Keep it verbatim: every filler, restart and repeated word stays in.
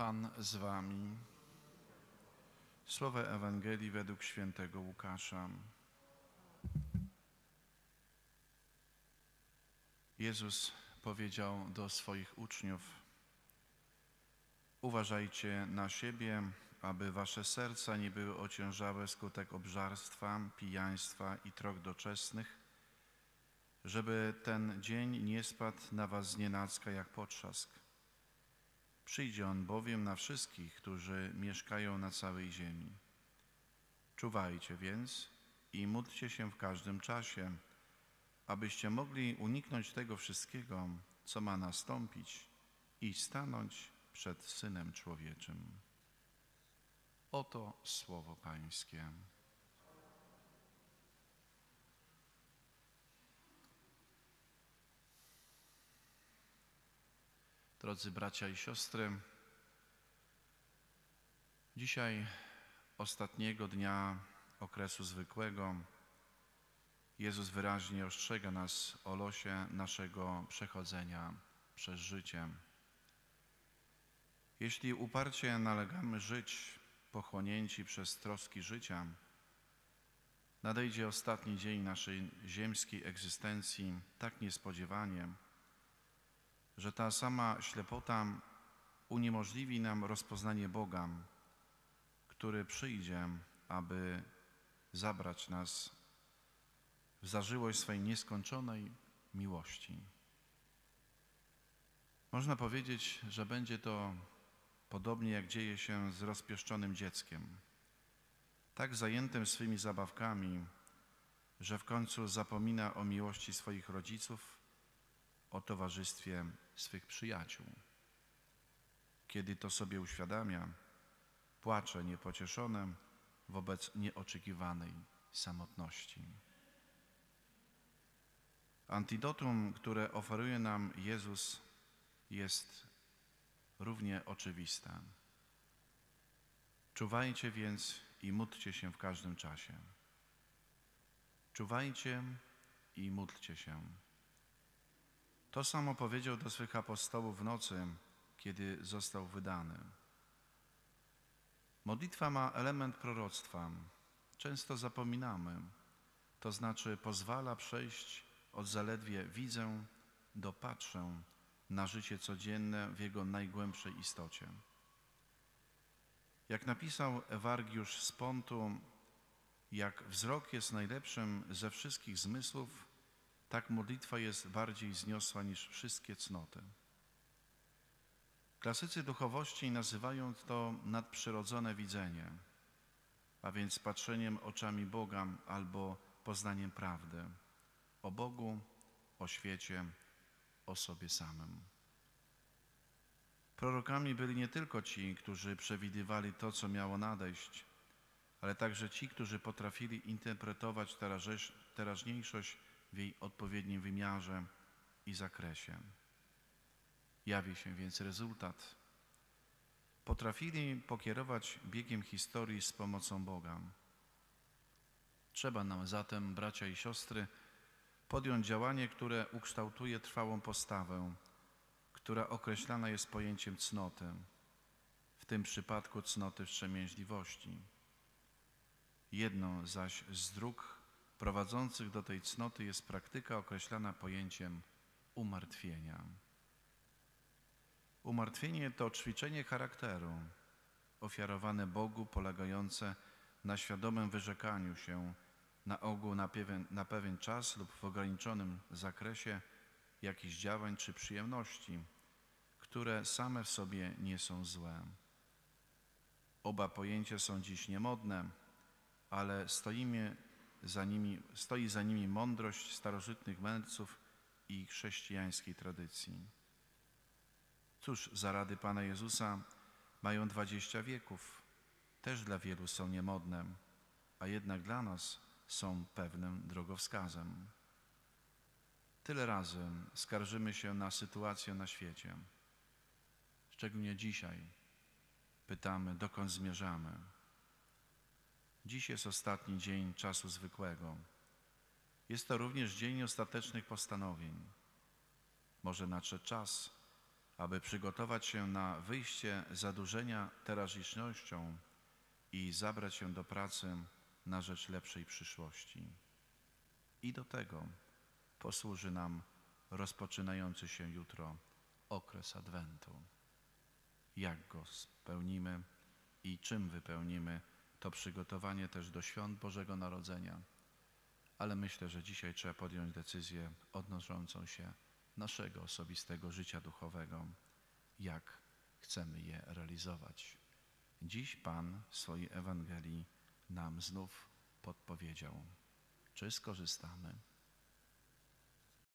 Pan z wami. Słowo Ewangelii według świętego Łukasza. Jezus powiedział do swoich uczniów: uważajcie na siebie, aby wasze serca nie były ociężałe wskutek obżarstwa, pijaństwa i trok doczesnych, żeby ten dzień nie spadł na was znienacka jak potrzask. Przyjdzie on bowiem na wszystkich, którzy mieszkają na całej ziemi. Czuwajcie więc i módlcie się w każdym czasie, abyście mogli uniknąć tego wszystkiego, co ma nastąpić, i stanąć przed Synem Człowieczym. Oto słowo Pańskie. Drodzy bracia i siostry, dzisiaj, ostatniego dnia okresu zwykłego, Jezus wyraźnie ostrzega nas o losie naszego przechodzenia przez życie. Jeśli uparcie nalegamy żyć, pochłonięci przez troski życia, nadejdzie ostatni dzień naszej ziemskiej egzystencji tak niespodziewanie, że ta sama ślepota uniemożliwi nam rozpoznanie Boga, który przyjdzie, aby zabrać nas w zażyłość swej nieskończonej miłości. Można powiedzieć, że będzie to podobnie jak dzieje się z rozpieszczonym dzieckiem, tak zajętym swymi zabawkami, że w końcu zapomina o miłości swoich rodziców, o towarzystwie swych przyjaciół. Kiedy to sobie uświadamia, płacze niepocieszone wobec nieoczekiwanej samotności. Antidotum, które oferuje nam Jezus, jest równie oczywiste. Czuwajcie więc i módlcie się w każdym czasie. Czuwajcie i módlcie się. To samo powiedział do swych apostołów w nocy, kiedy został wydany. Modlitwa ma element proroctwa. Często zapominamy. To znaczy pozwala przejść od zaledwie widzę do patrzę na życie codzienne w jego najgłębszej istocie. Jak napisał Ewargiusz z Pontu, jak wzrok jest najlepszym ze wszystkich zmysłów, tak modlitwa jest bardziej zniosła niż wszystkie cnoty. Klasycy duchowości nazywają to nadprzyrodzone widzenie, a więc patrzeniem oczami Boga albo poznaniem prawdy o Bogu, o świecie, o sobie samym. Prorokami byli nie tylko ci, którzy przewidywali to, co miało nadejść, ale także ci, którzy potrafili interpretować teraźniejszość w jej odpowiednim wymiarze i zakresie. Jawi się więc rezultat. Potrafili pokierować biegiem historii z pomocą Boga. Trzeba nam zatem, bracia i siostry, podjąć działanie, które ukształtuje trwałą postawę, która określana jest pojęciem cnoty, w tym przypadku cnoty wstrzemięźliwości. Jedną zaś z dróg prowadzących do tej cnoty jest praktyka określana pojęciem umartwienia. Umartwienie to ćwiczenie charakteru ofiarowane Bogu, polegające na świadomym wyrzekaniu się na ogół na pewien, na pewien czas lub w ograniczonym zakresie jakichś działań czy przyjemności, które same w sobie nie są złe. Oba pojęcia są dziś niemodne, ale stoimy za nimi, stoi za nimi mądrość starożytnych mędrców i chrześcijańskiej tradycji. Cóż, zarady Pana Jezusa mają dwadzieścia wieków, też dla wielu są niemodne, a jednak dla nas są pewnym drogowskazem. Tyle razy skarżymy się na sytuację na świecie. Szczególnie dzisiaj pytamy, dokąd zmierzamy. Dziś jest ostatni dzień czasu zwykłego. Jest to również dzień ostatecznych postanowień. Może nadszedł czas, aby przygotować się na wyjście z zadłużenia teraźniejszością i zabrać się do pracy na rzecz lepszej przyszłości. I do tego posłuży nam rozpoczynający się jutro okres Adwentu. Jak go spełnimy i czym wypełnimy to przygotowanie też do świąt Bożego Narodzenia. Ale myślę, że dzisiaj trzeba podjąć decyzję odnoszącą się naszego osobistego życia duchowego, jak chcemy je realizować. Dziś Pan w swojej Ewangelii nam znów podpowiedział, czy skorzystamy